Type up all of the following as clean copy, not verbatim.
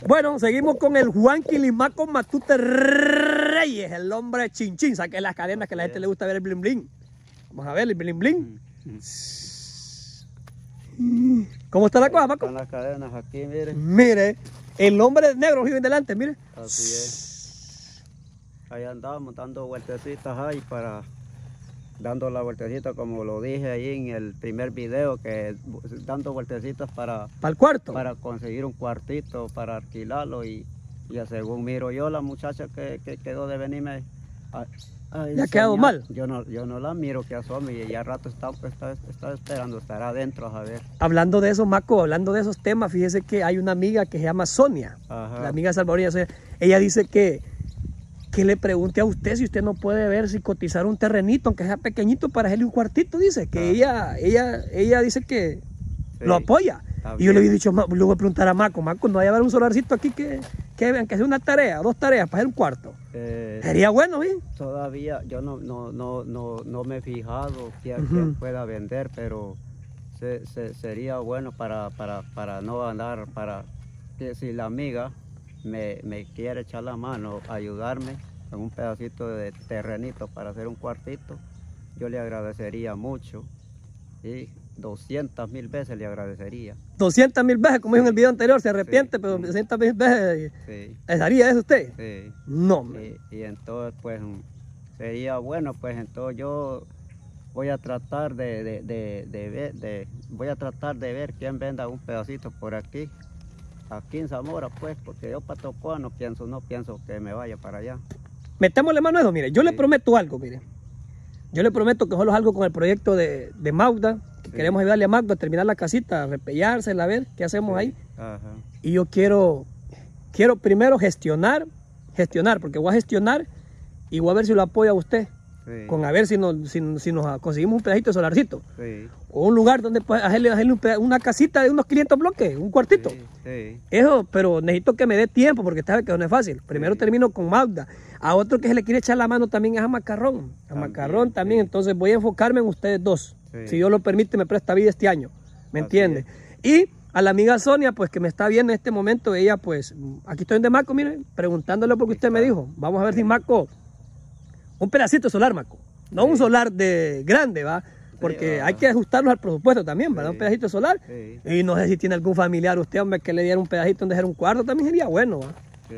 Bueno, seguimos con el Juan Quilimaco Matute Reyes, el hombre chinchín. Saque las cadenas que a la gente le gusta ver el bling bling. Vamos a ver el bling bling. ¿Cómo está la cosa, Maco? Están las cadenas aquí, mire. Mire, el hombre negro vive delante, mire. Así es. Ahí andábamos dando vueltecitas ahí dando la vueltecita como lo dije ahí en el primer video, que dando vueltecitas para el cuarto. Para conseguir un cuartito, para alquilarlo y según miro yo, la muchacha que quedó de venirme ¿le ha quedado mal? Yo no la miro que asome y ya rato está esperando, estará adentro a ver. Hablando de eso, Maco, hablando de esos temas, fíjese que hay una amiga que se llama Sonia. Ajá. La amiga salvadoreña Sonia. Ella dice que le pregunte a usted si usted no puede ver si cotizar un terrenito, aunque sea pequeñito, para hacerle un cuartito, dice. Que ella dice que sí, lo apoya. Y yo le había dicho, le voy a preguntar a Maco, no hay a ver un solarcito aquí que vean que sea una tarea, 2 tareas para hacer un cuarto. Sería bueno, ¿bien? Todavía yo no me he fijado quién pueda vender, pero sería bueno para no andar, para que si la amiga me quiere echar la mano, ayudarme en un pedacito de terrenito para hacer un cuartito, yo le agradecería mucho. Y 200,000 veces le agradecería. 200,000 veces, como dijo en el video anterior, se arrepiente, sí, pero 200,000 veces, sí. ¿Haría eso usted? Sí. No. Y entonces, pues, sería bueno, pues, entonces yo voy a tratar de ver quién venda un pedacito por aquí en Zamora, pues, porque yo para Tocoa no pienso que me vaya para allá. Metémosle mano a eso, mire, yo le prometo algo, mire. Yo le prometo que solo algo con el proyecto de Magda, que queremos ayudarle a Magda a terminar la casita, a repellársela, a ver qué hacemos ahí. Ajá. Y yo quiero primero gestionar, porque voy a gestionar y voy a ver si lo apoya usted. Sí. Con a ver si nos conseguimos un pedacito de solarcito. Sí. O un lugar donde hacerle una casita de unos 500 bloques, un cuartito. Sí. Sí. Eso, pero necesito que me dé tiempo porque sabe que no es fácil. Primero termino con Magda. A otro que se le quiere echar la mano también es a Macarrón. Macarrón también. Sí. Entonces voy a enfocarme en ustedes dos. Sí. Si Dios lo permite, me presta vida este año. ¿Me entiende? Y a la amiga Sonia, pues que me está viendo en este momento, ella pues, aquí estoy en Maco, miren, preguntándole porque usted me dijo. Vamos a ver si Maco, un pedacito de solar, Maco. No un solar de grande, ¿va? Porque hay que ajustarnos al presupuesto también, ¿verdad? Un pedacito de solar. Sí. Y no sé si tiene algún familiar usted, hombre, que le diera un pedacito donde hacer un cuarto, también sería bueno, ¿va?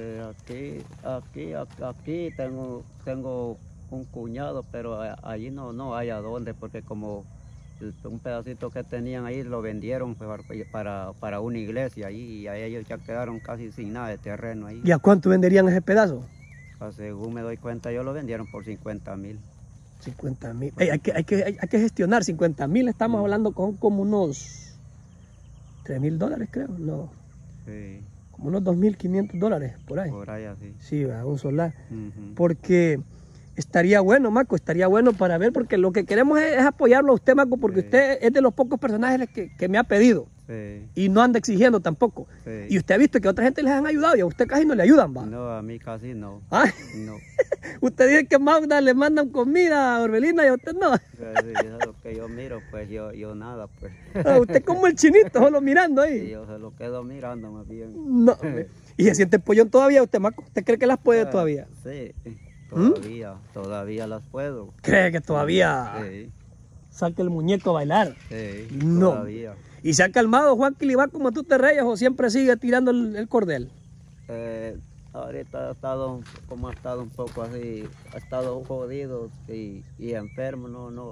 Aquí tengo un cuñado, pero allí no hay a dónde, porque como un pedacito que tenían ahí lo vendieron para una iglesia y a ellos ya quedaron casi sin nada de terreno ahí. ¿Y a cuánto venderían ese pedazo? Pues, según me doy cuenta, ellos lo vendieron por 50,000. 50,000. Hay que gestionar 50,000. Estamos hablando con como unos $3,000, creo. No. Sí. Como unos $2,500 por ahí. Por ahí así. Sí, un solar. Porque estaría bueno, Maco, estaría bueno para ver, porque lo que queremos es apoyarlo a usted, Maco, porque usted es de los pocos personajes que me ha pedido. Sí. Y no anda exigiendo tampoco. Sí. Y usted ha visto que a otra gente les han ayudado y a usted casi no le ayudan, ¿va? No, a mí casi no. ¿Ah? No. Usted dice que Magda le mandan comida a Orbelina y a usted no. Sí, eso es lo que yo miro, pues yo nada, pues. Usted como el chinito, solo mirando ahí. Sí, yo se lo quedo mirando más bien. No. ¿Y se siente pollón todavía usted, Maco? ¿Usted cree que las puede todavía? Sí, todavía las puedo. ¿Cree que todavía? Sí. Saca el muñeco a bailar. Sí, no. Todavía. ¿Y se ha calmado Juan Quilimaco Matute Reyes o siempre sigue tirando el cordel? Ahorita ha estado un poco así, ha estado jodido y enfermo,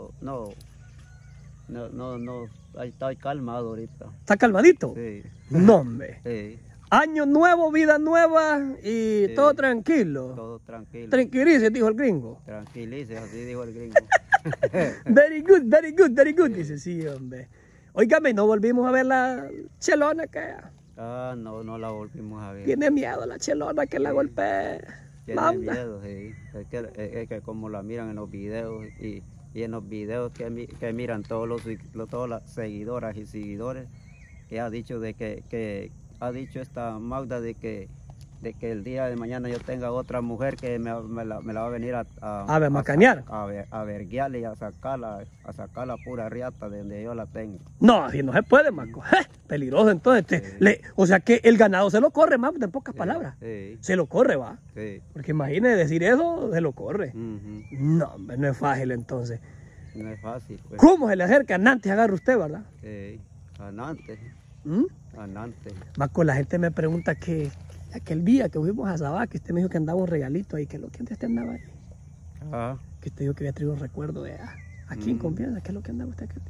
estoy calmado ahorita. ¿Está calmadito? Sí. No, hombre. Sí. Año nuevo, vida nueva y sí, todo tranquilo. Todo tranquilo. Tranquilice, dijo el gringo. Tranquilice, así dijo el gringo. Very good, very good, very good, dice, sí, hombre. Óigame, no volvimos a ver la chelona que... No la volvimos a ver. Tiene miedo la chelona que la golpee. Tiene miedo, sí. Es que como la miran en los videos y en los videos que miran todas las seguidoras y seguidores, que ha dicho de que ha dicho esta Magda de que de que el día de mañana yo tenga otra mujer que me la va a venir a macanear. A verguiarle y a sacar la pura riata de donde yo la tengo. No, así no se puede, Marco. Peligroso entonces. O sea que el ganado se lo corre, más en pocas palabras. Se lo corre, va. Porque imagínese decir eso, se lo corre. No, hombre, no es fácil entonces. No es fácil. Pues. ¿Cómo se le acerca? Antes agarra usted, ¿verdad? Antes. Antes. Marco, la gente me pregunta que aquel día que fuimos a Sabá, que usted me dijo que andaba un regalito ahí, que es lo que antes usted andaba ahí. Que usted dijo que había traído un recuerdo de aquí en confianza, ¿qué es lo que andaba usted aquí?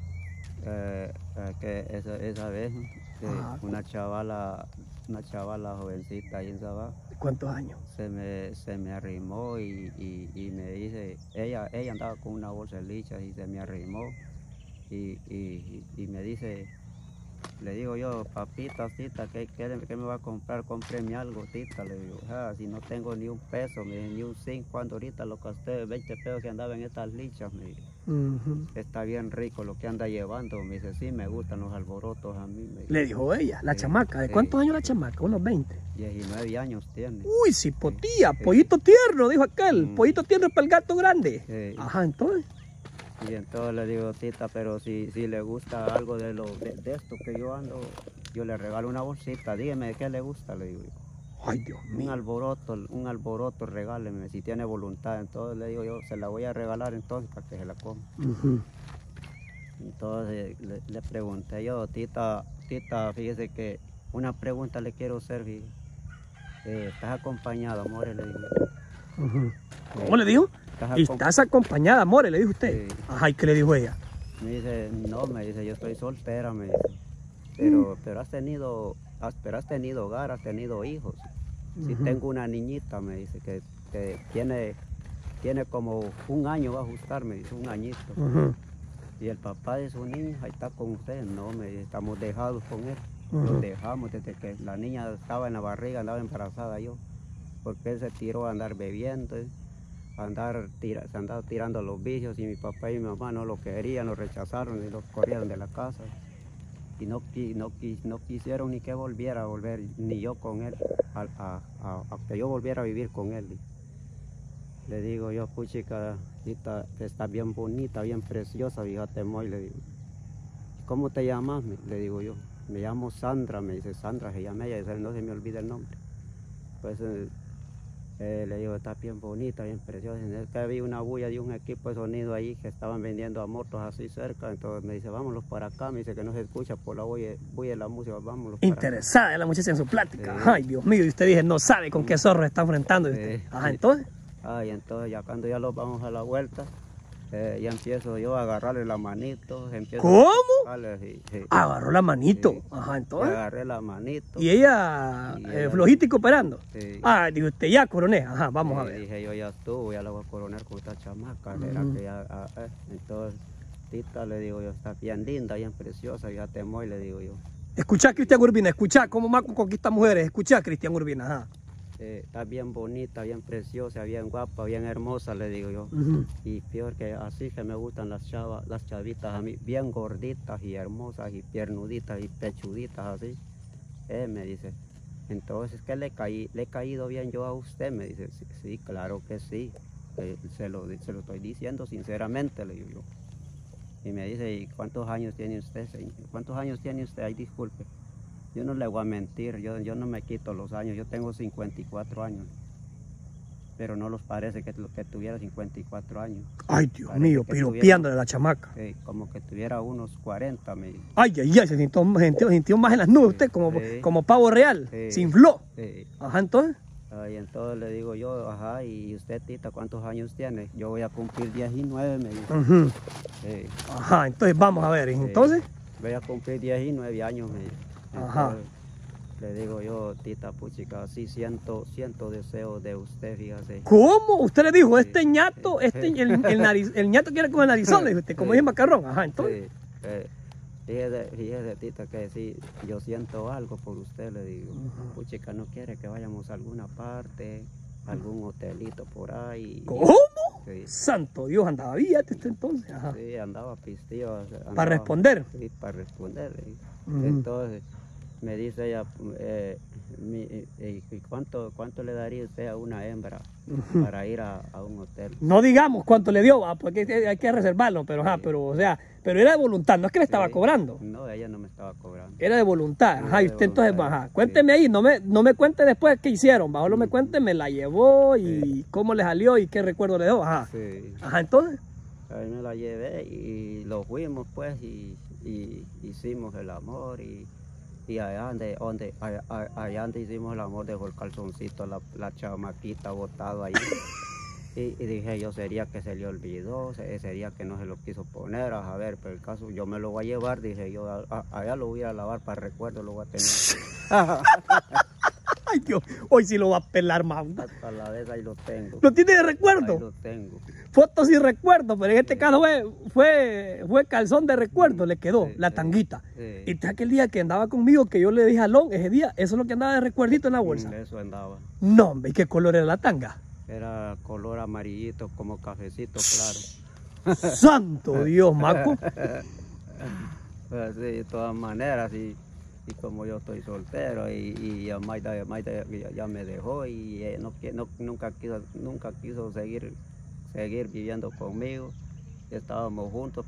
Que esa vez una chavala jovencita ahí en Sabá. ¿Cuántos años? Se me arrimó y me dice, ella andaba con una bolsa de lichas y se me arrimó y me dice, le digo yo, papita, tita, ¿qué me va a comprar? Cómpreme algo, tita. Le digo, si no tengo ni un peso, ni un 5, cuando ahorita lo gasté 20 pesos que andaba en estas lichas, me dice. Está bien rico lo que anda llevando. Me dice, sí, me gustan los alborotos a mí. Le dijo ella, la chamaca. ¿De cuántos años la chamaca? ¿Unos 20? 19 años tiene. Uy, cipotía, pollito tierno, dijo aquel. Pollito tierno para el gato grande. Ajá, entonces. Y entonces le digo, tita, pero si le gusta algo de esto que yo ando, yo le regalo una bolsita. Dígame de qué le gusta, le digo yo. Ay, Dios mío. Un alboroto, regáleme, si tiene voluntad. Entonces le digo yo, se la voy a regalar entonces para que se la coma. Entonces le pregunté yo, tita, fíjese que una pregunta le quiero hacer. ¿Estás acompañada, amor? Le digo. ¿Cómo le dijo? ¿Estás acompañada, amor? Le dijo usted. Ajá, ¿y qué le dijo ella? Me dice, no, me dice, yo estoy soltera, me dice. Pero has tenido hogar, has tenido hijos. Si tengo una niñita, me dice, que tiene como un año, va a ajustar, me dice, un añito. Y el papá de su niña, ahí está con usted. No, me dice, estamos dejados con él. Nos dejamos desde que la niña estaba en la barriga, andaba embarazada yo. Porque él se tiró a andar bebiendo, se andaba tirando los vicios, y mi papá y mi mamá no lo querían, lo rechazaron y lo corrieron de la casa. Y no quisieron ni que volver, ni yo con él, a que yo volviera a vivir con él. Le digo yo, puchica, está bien bonita, bien preciosa, fíjate, Moy, le digo. ¿Cómo te llamas? Le digo yo. Me llamo Sandra, me dice, Sandra se llama ella, no se me olvida el nombre. Pues le digo, está bien bonita, bien preciosa. Es que había una bulla de un equipo de sonido ahí que estaban vendiendo a motos así cerca. Entonces me dice, vámonos para acá. Me dice que no se escucha por la bulla de la música, vámonos para acá. Interesada la muchacha en su plática. Ay, Dios mío, y usted dice, no sabe con qué zorro está enfrentando. Ajá, entonces. Y entonces ya cuando ya los vamos a la vuelta, ya empiezo yo a agarrarle la manito. ¿Cómo? Agarró la manito. Ajá, entonces. Agarré la manito. Y ella, flojita y cooperando. Dijo usted, ya coroné. Ajá, vamos a ver. Dije yo, ya estuvo, ya la voy a coronar con esta chamaca. Entonces, tita, le digo yo, está bien linda, bien preciosa, fíjate, Moy, le digo yo. Escuchá, Cristian Urbina, escuchá cómo Marco conquista mujeres. Escuchá, Cristian Urbina, ajá. Está bien bonita, bien preciosa, bien guapa, bien hermosa, le digo yo. Y peor que así que me gustan las chavitas a mí, bien gorditas y hermosas y piernuditas y pechuditas así. Me dice, entonces, ¿qué le he caído bien yo a usted? Me dice, sí, claro que sí. Se lo estoy diciendo sinceramente, le digo yo. Y me dice, ¿y cuántos años tiene usted, señor? ¿Cuántos años tiene usted? Ay, disculpe. Yo no le voy a mentir, yo no me quito los años, yo tengo 54 años, pero no los parece que tuviera 54 años. Ay, Dios mío, piropeándole a la chamaca. Como que tuviera unos 40, me dice. Ay, se sintió más en las nubes usted, como pavo real, se infló. Ajá, entonces. Y entonces le digo yo, ajá, y usted, tita, ¿cuántos años tiene? Yo voy a cumplir 19, me dice. Ajá, entonces vamos a ver, entonces. Voy a cumplir 19 años, me dice. Ajá. Le digo yo, tita puchica, sí siento deseo de usted, fíjate. ¿Cómo? Usted le dijo, este ñato, el ñato quiere comer narizón, le dijo usted, como dice Macarrón. Ajá, entonces. Fíjese, tita, que sí, yo siento algo por usted, le digo. Puchica, ¿no quiere que vayamos a alguna parte, algún hotelito por ahí? ¿Cómo? Sí. Santo Dios, andaba bien entonces. Ajá. Sí, andaba pistillo. ¿Para responder? Sí, para responder. Entonces, Me dice ella, ¿y cuánto le daría usted a una hembra para ir a un hotel? No digamos cuánto le dio, porque hay que reservarlo, pero sí. o sea, pero era de voluntad, no es que le estaba cobrando. No, ella no me estaba cobrando. Era de voluntad, Sí, ajá, y de usted entonces, voluntad, ajá, cuénteme ahí, no me cuente después qué hicieron, solo me cuente, me la llevó y cómo le salió y qué recuerdo le dio, ajá. Sí. Ajá, entonces. Ahí me la llevé y lo fuimos pues y hicimos el amor y allá donde hicimos el amor dejó el calzoncito la chamaquita botado ahí y dije yo sería que se le olvidó, sería que no se lo quiso poner, a ver, pero el caso yo me lo voy a llevar, dije yo allá lo voy a lavar para recuerdo, lo voy a tener. Ay Dios, hoy sí lo va a pelar, Magda. Hasta la vez ahí lo tengo. ¿Lo tiene de recuerdo? Ahí lo tengo. Fotos y recuerdos, pero en este caso fue calzón de recuerdo, le quedó la tanguita. Sí. Y aquel día que andaba conmigo, que yo le dije jalón, ese día, eso es lo que andaba de recuerdito en la bolsa. Eso andaba. No, hombre, ¿y qué color era la tanga? Era color amarillito, como cafecito claro. ¡Santo Dios, Maco! Pues sí, de todas maneras, y como yo estoy soltero y ya Maida ya me dejó y nunca quiso seguir viviendo conmigo. Estábamos juntos,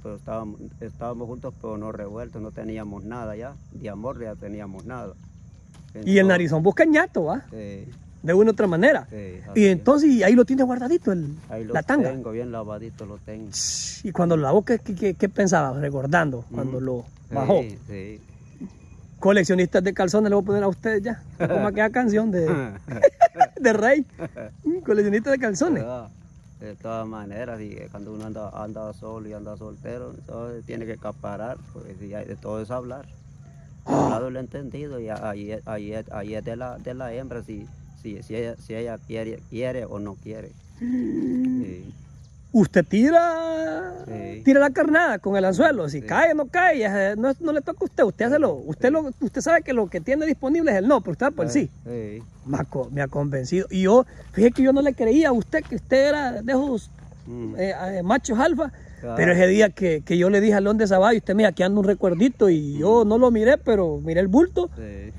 pero no revueltos, no teníamos nada ya, de amor ya teníamos nada. Entonces, Y el narizón busca ñato, ¿va? Sí. De una u otra manera. Sí, y entonces ahí lo tiene guardadito, ahí lo la tanga. tengo, bien lavadito lo tengo. Y cuando lo lavó, ¿qué pensaba? Recordando, cuando lo bajó. Sí, sí. Coleccionistas de calzones le voy a poner a ustedes ya. Como aquella canción de Rey. Coleccionistas de calzones. De todas maneras, y cuando uno anda solo y anda soltero, entonces tiene que acaparar, pues y de todo es hablar. Hablado lo he entendido y ahí es de la hembra si ella quiere o no quiere. Sí. Usted tira la carnada con el anzuelo, si cae o no cae, no le toca a usted, usted sabe que lo que tiene disponible es el no, pero usted por sí. Me ha convencido. Y yo, fíjese que yo no le creía a usted que usted era de esos machos alfa, pero ese día que yo le dije al León de Sabá, y usted mira, aquí anda un recuerdito y yo no lo miré, pero miré el bulto,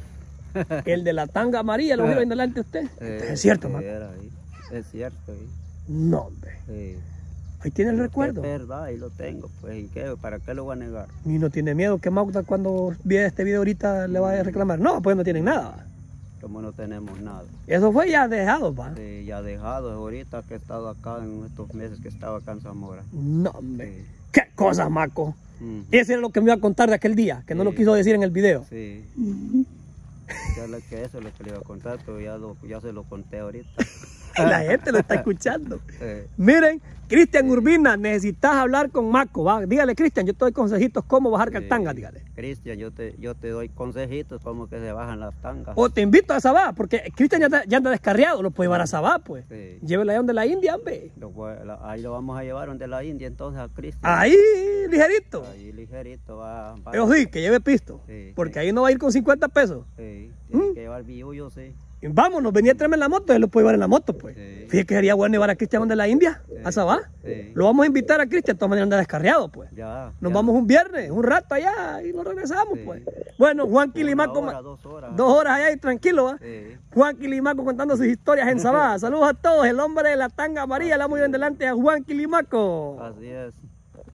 el de la tanga amarilla, lo vio ahí delante de usted. Es cierto, Maco. Es cierto. No, hombre. Ahí tiene el recuerdo. Es verdad, ahí lo tengo, pues, ¿y qué? ¿Para qué lo voy a negar? Y no tiene miedo que Magda cuando vea este video ahorita le vaya a reclamar. No, pues no tienen nada. Como no tenemos nada. Eso fue ya dejado, ¿va? Sí, ya dejado, ahorita que he estado acá en estos meses que estaba acá en Zamora. No, hombre. ¿Qué cosas, Maco? Ese era lo que me iba a contar de aquel día, que no lo quiso decir en el video. Sí. Eso es lo que le iba a contar, pero ya se lo conté ahorita. La gente lo está escuchando. Miren, Cristian Urbina, necesitas hablar con Maco, ¿va? Dígale, Cristian, yo te doy consejitos cómo bajar tangas, dígale. Cristian, yo te doy consejitos cómo que se bajan las tangas. O te invito a Sabá, porque Cristian ya anda descarriado, lo puede llevar a Sabá, pues. Llévelo allá donde la India, hombre. Ahí lo vamos a llevar donde la India, entonces, a Cristian. Ahí, ligerito. Ahí, ligerito, va. Pero sí, que lleve pisto, porque ahí no va a ir con 50 pesos. Sí, tiene que llevar billuyo, sí. Vámonos, venía a traerme en la moto, él lo puede llevar en la moto, pues. Fíjate que sería bueno llevar a Cristian de la India, a Sabá. Lo vamos a invitar a Cristian, de todas maneras anda descarriado, pues. Nos vamos un viernes, un rato allá y nos regresamos, pues. Bueno, Juan Quilimaco, 2 horas allá y tranquilo, ¿va? Juan Quilimaco contando sus historias en Sabá. Saludos a todos, el hombre de la tanga amarilla, la muy bien delante a Juan Quilimaco. Así es.